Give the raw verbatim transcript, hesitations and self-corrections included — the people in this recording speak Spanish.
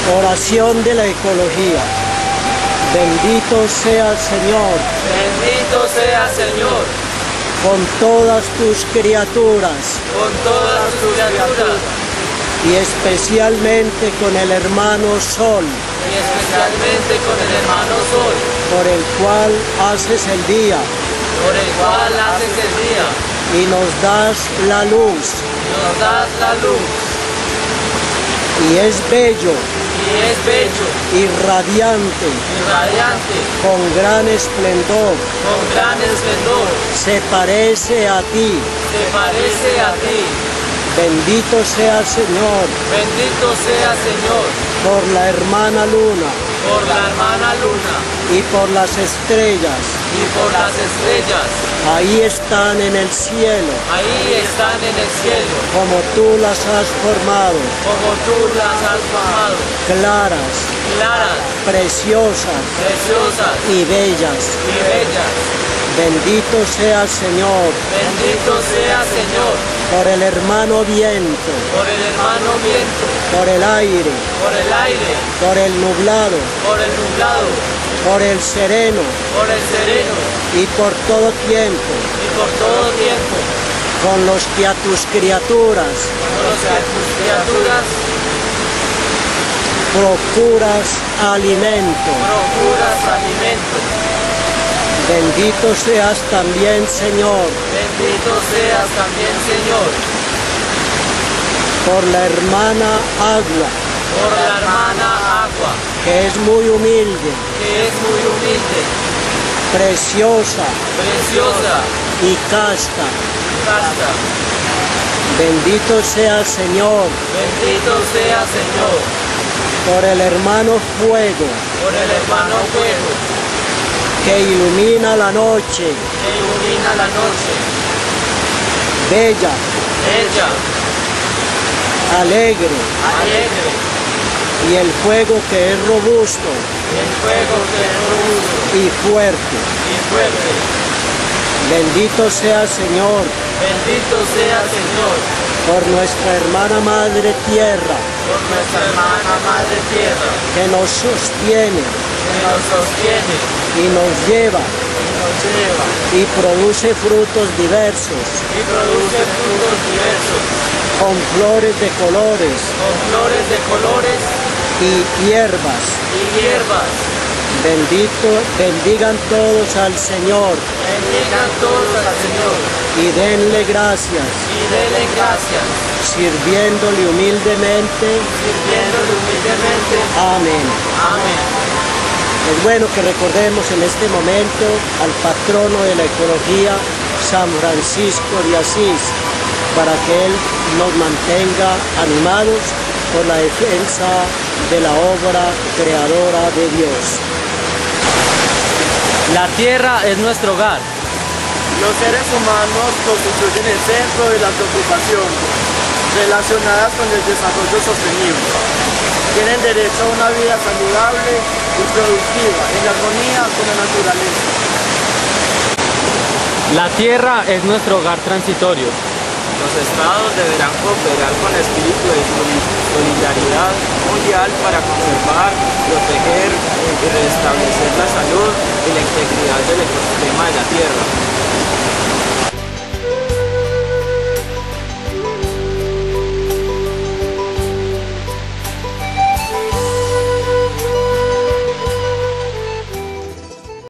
Oración de la ecología. Bendito sea el Señor. Bendito sea Señor. Con todas tus criaturas. Con todas tus criaturas. Y especialmente con el hermano Sol. Y especialmente con el hermano Sol. Por el cual haces el día. Por el cual haces el día. Y nos das la luz. Nos das la luz. Y es bello. Y es bello. Y radiante. Y radiante. Con gran esplendor. Con gran esplendor. Se parece a ti. Se parece a ti. Bendito sea el Señor. Bendito sea Señor. Por la hermana luna. Por la hermana luna. Y por las estrellas. Y por las estrellas. Ahí están en el cielo. Ahí están en el cielo. Como tú las has formado. Como tú las has formado. Claras. Claras. Preciosas. Preciosas. Y bellas. Y bellas. Bendito sea el Señor. Bendito sea Señor. Por el hermano viento. Por el hermano viento. Por el aire. Por el aire. Por el nublado. Por el nublado. Por el sereno. Por el sereno. Y por todo tiempo. Y por todo tiempo. Con los que a tus criaturas. Con los que a tus criaturas. Procuras alimento. Procuras alimento. Bendito seas también, Señor. Bendito seas también, Señor. Por la hermana agua. Por la hermana agua. Que es muy humilde. Que es muy humilde. Preciosa. Preciosa. Y casta. Casta. Bendito sea el Señor. Bendito sea Señor. Por el hermano fuego. Por el hermano fuego. Que ilumina la noche. Que ilumina la noche. Bella. Bella. Alegre. Alegre. Y el fuego que es robusto. El fuego que es robusto. Y fuerte. Y fuerte. Bendito sea el Señor. Bendito sea Señor. Por nuestra hermana Madre Tierra. Por nuestra hermana Madre Tierra. Que nos sostiene. Que nos sostiene. Y nos lleva. Y nos lleva. Y produce frutos diversos. Y produce frutos diversos. Con flores de colores. Con flores de colores. Y hierbas. Y hierbas. Bendito, bendigan todos al Señor. Bendigan todos al Señor. Y denle gracias. Y denle gracias. Sirviéndole humildemente. Sirviéndole humildemente. Amén. Amén. Es bueno que recordemos en este momento al patrono de la ecología, San Francisco de Asís, para que él nos mantenga animados por la defensa de la obra creadora de Dios. La tierra es nuestro hogar. Los seres humanos constituyen el centro de las preocupaciones relacionadas con el desarrollo sostenible. Tienen derecho a una vida saludable y productiva, en armonía con la naturaleza. La tierra es nuestro hogar transitorio. Los estados deberán cooperar con espíritu de solidaridad mundial para conservar, proteger y restablecer la salud y la integridad del ecosistema